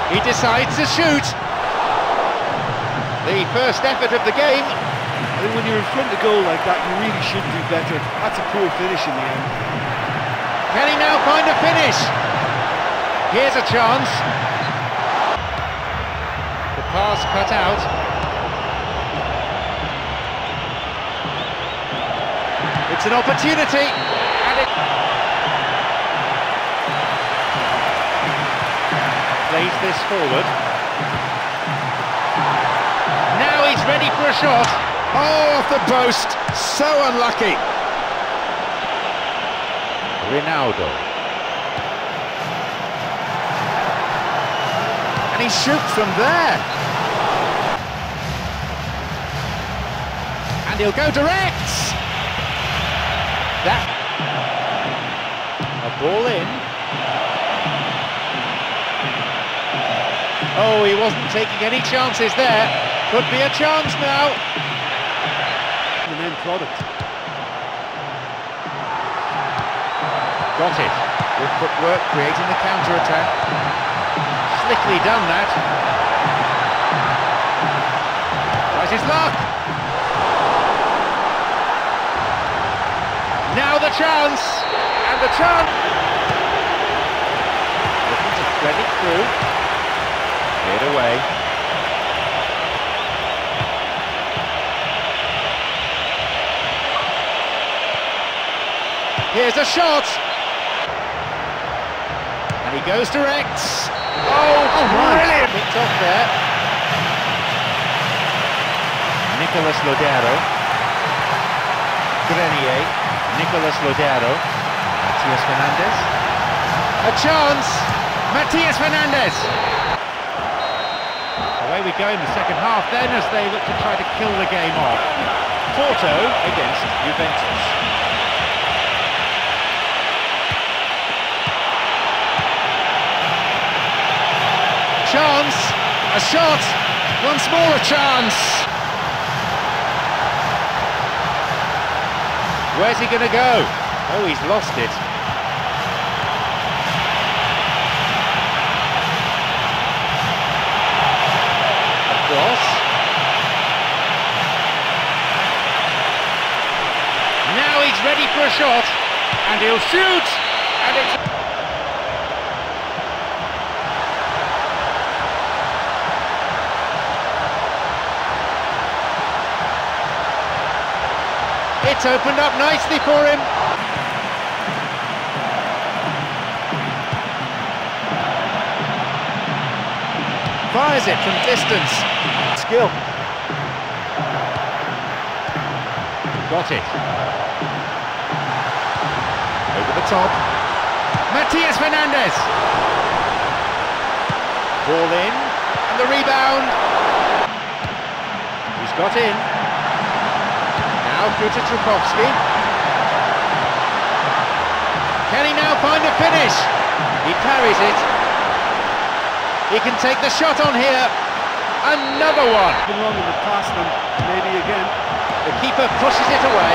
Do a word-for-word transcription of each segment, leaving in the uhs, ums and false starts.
He decides to shoot. The first effort of the game. I think when you're in front of goal like that, you really should do better. That's a poor finish in the end. Can he now find a finish? Here's a chance. The pass cut out. It's an opportunity, and it plays this forward. Now he's ready for a shot. Oh, off the post, so unlucky. Ronaldo. And he shoots from there. And he'll go direct. That. A ball in. Oh, he wasn't taking any chances there. Could be a chance now. An end product. Got it. Good footwork, creating the counter-attack. Slickly done that. Tries his luck. Now the chance. And the chance. Looking to thread it through. Cleared away. Here's a shot. And he goes direct. Oh, brilliant! Picked off there. Nicolas Lodeiro. Grenier. Nicolas Lodeiro. Matias Fernandez. A chance. Matias Fernandez. Away we go in the second half then as they look to try to kill the game off. Porto against Juventus. Chance, a shot, once more a chance. Where's he going to go? Oh, he's lost it. Across. Now he's ready for a shot, and he'll shoot, and it's... It's opened up nicely for him. Fires it from distance. Skill. Got it. Over the top. Matias Fernandez. Ball in. And the rebound. He's got in. Now through to Trukowski. Can he now find a finish? He parries it. He can take the shot on here. Another one. Been wrong in the past and maybe again. The keeper pushes it away.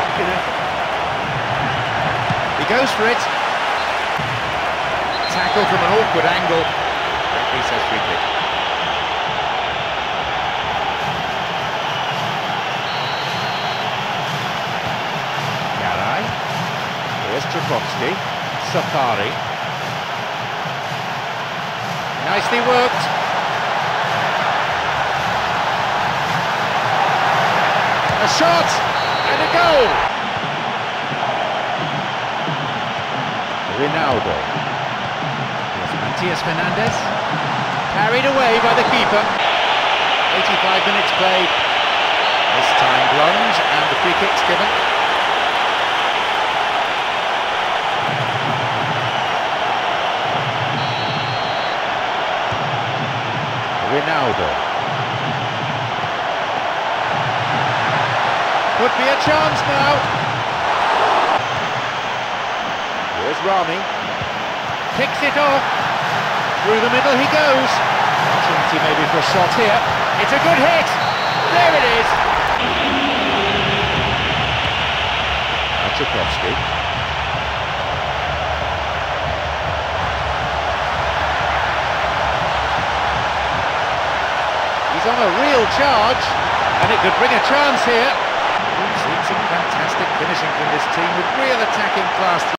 He goes for it. Tackle from an awkward angle. Referee says free kick. Here's Trukowski, Safari. Nicely worked. A shot and a goal. Ronaldo. Here's Matias Fernandez. Carried away by the keeper. eighty-five minutes played. This time plunge and the free kick's given. Ronaldo. Could be a chance now. Here's Rami. Kicks it off. Through the middle he goes. Opportunity maybe for a shot here. It's a good hit. There it is. Trukowski. He's on a real charge, and it could bring a chance here. We've seen some fantastic finishing from this team with real attacking class.